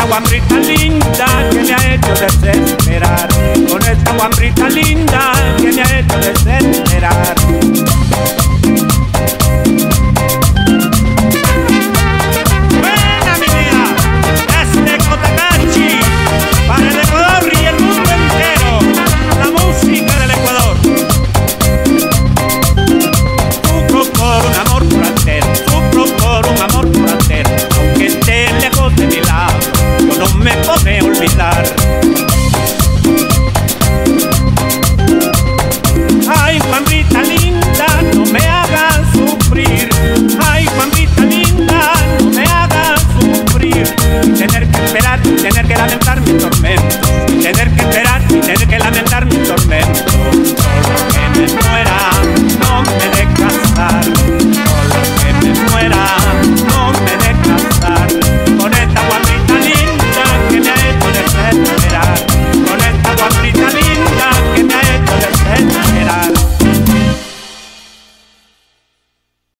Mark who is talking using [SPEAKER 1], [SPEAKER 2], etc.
[SPEAKER 1] guambrita linda que me ha hecho desesperar, con esta guambrita linda que me ha hecho desesperar. Buena mi vida, desde Cotacachi, para el Ecuador y el mundo entero, la música del Ecuador. Sufro por un amor forastero, sufro por un amor forastero, aunque esté lejos de mi lado, yo no me podré